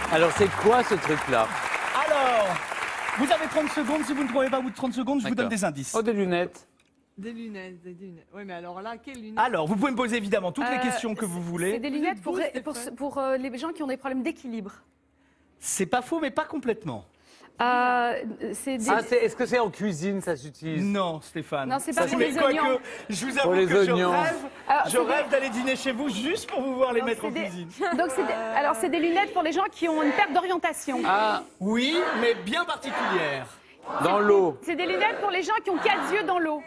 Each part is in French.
Alors, c'est quoi ce truc-là? Alors, vous avez 30 secondes. Si vous ne trouvez pas au bout de 30 secondes, je vous donne des indices. Oh, des lunettes. Des lunettes, des lunettes. Oui, mais alors là, quelles lunettes? Alors, vous pouvez me poser évidemment toutes les questions que vous C'est voulez. des lunettes pour Stéphane. les gens qui ont des problèmes d'équilibre. C'est pas faux, mais pas complètement. C'est des... Ah, est-ce que c'est en cuisine, ça s'utilise? Non, Stéphane. Non, c'est pas pour Mais les oignons. quoique, je vous Pour avoue les que oignons. Alors, je rêve d'aller dîner chez vous juste pour vous voir les Donc, mettre en c'est des- cuisine. Donc alors c'est des lunettes pour les gens qui ont une perte d'orientation. Ah, Oui, mais bien particulière. dans l'eau. C'est des lunettes pour les gens qui ont 4 yeux dans l'eau.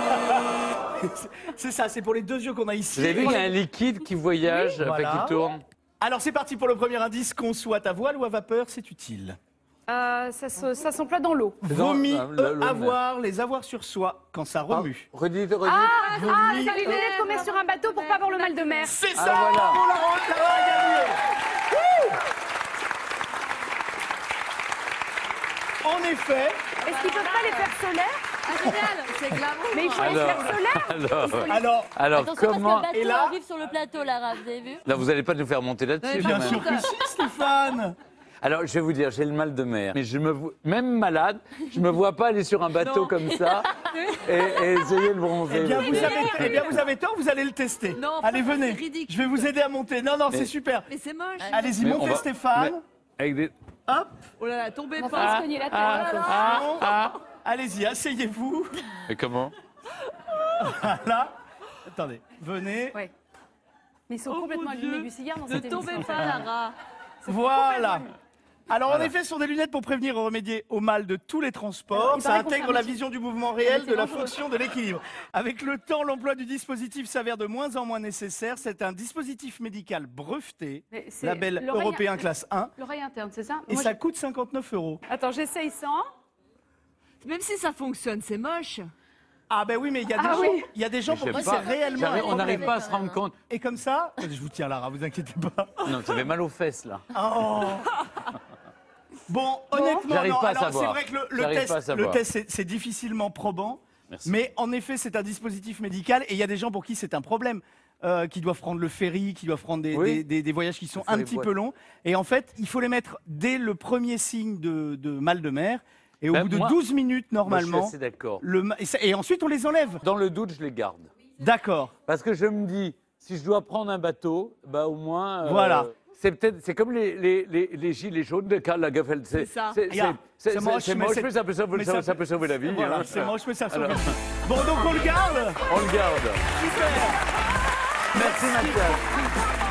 C'est ça, c'est pour les deux yeux qu'on a ici. Vous avez vu qu'il y a un liquide qui voyage, Oui. enfin, Voilà. qui tourne? Alors c'est parti pour le premier indice, qu'on soit à voile ou à vapeur, c'est utile. Ça s'emploie dans l'eau. Vaut mieux l'eau, les avoir sur soi quand ça remue. Redites. C'est des lunettes qu'on met sur un bateau pour pas avoir le mal de mer. C'est Ah, ça, voilà. on l'a gagné. En effet, Est-ce qu'ils peuvent pas les faire solaires? Ah, génial, c'est glamour. Mais il faut les faire solaires. alors, Attention comment parce que et le bateau là, arrive sur le plateau, Lara, vous avez vu? Là, vous n'allez pas nous faire monter là-dessus, Bien quand bien même. sûr que si, Stéphane. Alors, je vais vous dire, j'ai le mal de mer. Mais même malade, je me vois pas aller sur un bateau comme ça et essayer de bronzer. Eh bien, vous avez tort, vous allez le tester. Non, Allez, franchement, venez. c'est ridicule. Je vais vous aider à monter. Non, non, c'est Mais- super. Mais c'est moche. Allez-y, Mais on montez va- Stéphane. Avec des... Hop, Oh là là, tombez On va pas. se cogner la tête. attention. Allez-y, asseyez-vous. Mais comment? Là. Attendez, venez. Ouais. Mais ils sont Oh, complètement mon Dieu. allumés du cigare dans Ne cette tombez émission. pas, Lara. Voilà. Alors, Voilà. en effet, ce sont des lunettes pour prévenir et remédier au mal de tous les transports. Il Ça paraît qu'on intègre fait un la métier. vision du mouvement réel, métier de la dangereux. fonction, de l'équilibre. Avec le temps, l'emploi du dispositif s'avère de moins en moins nécessaire. C'est un dispositif médical breveté, Mais c'est label l'oreille- européen classe 1, L'oreille interne, c'est ça? et Moi, ça coûte 59 €. Attends, j'essaye sans. Même si ça fonctionne, c'est moche. Ah ben oui, mais il y a des Ah gens, oui. il y a des gens Je pour sais qui pas. c'est réellement un On n'arrive problème. pas à se rendre compte. Et comme ça, je vous tiens Lara, vous inquiétez pas. Non, ça fait mal aux fesses, là. Oh. Bon, honnêtement, J'arrive non. pas à Alors, savoir. c'est vrai que le J'arrive pas à test, savoir. c'est difficilement probant. Merci. Mais en effet, c'est un dispositif médical et il y a des gens pour qui c'est un problème. Qui doivent prendre le ferry, qui doivent prendre Oui. des voyages qui sont Le un ferry petit boîte. peu longs. Et en fait, il faut les mettre dès le premier signe de mal de mer. Et au Ben, bout de moi- 12 minutes, Moi, je normalement, suis assez d'accord. et ensuite on les enlève. Dans le doute, je les garde. D'accord. Parce que je me dis, si je dois prendre un bateau, bah au moins. Voilà. C'est comme les gilets jaunes de Karl Lagerfeld. C'est ça. Regarde, c'est moche, mais mais ça peut sauver, mais ça ça peut sauver la vie. Voilà, hein. c'est moche, mais ça sauve. Alors. Bon, donc on le garde. On le garde. Super. Merci Mathias.